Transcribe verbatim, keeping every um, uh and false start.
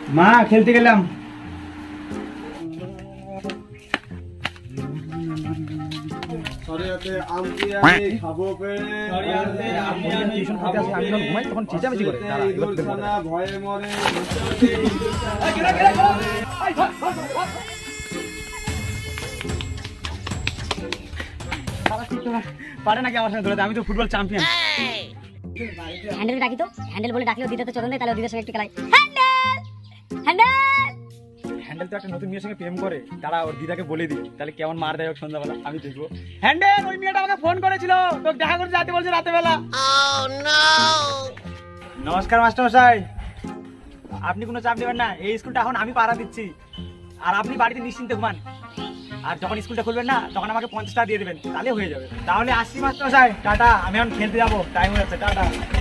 মা খেলতে গেলাম। পারে নাকি আমার সঙ্গে ধরে? আমি তো ফুটবল চ্যাম্পিয়ন। হ্যান্ডেল ডাকি তো, হ্যান্ডেল বলে ডাকলেও দিদা তো চলন দেয়, তাহলে দিদার সঙ্গে একটু খেলাই। হ্যান্ডেল হ্যান্ডেল হ্যান্ডেল তো একটা নতুন মেয়ের সঙ্গে প্রেম করে, তারা ওর দিদাকে বলে দিই, তাহলে কেমন মার দেয় সন্ধ্যাবেলা আমি দেখবো। হ্যান্ডেল, ওই মেয়েটা আমাকে ফোন করেছিল, তোকে দেখা করতে যেতে বলছে রাতে বেলা। নমস্কার মাস্টার মশাই, আপনি কোনো চাপ নেবেন না, এই স্কুলটা এখন আমি পাড়া দিচ্ছি, আর আপনি বাড়িতে নিশ্চিন্তে ঘুমান। আর যখন স্কুলটা খুলবেন না, তখন আমাকে পঞ্চাশ টাকা দিয়ে দেবেন, তাহলে হয়ে যাবে। তাহলে আসছি মাস্টার মশাই, টাটা। আমি এখন খেলতে যাবো, টাইম হয়ে যাচ্ছে, টাটা।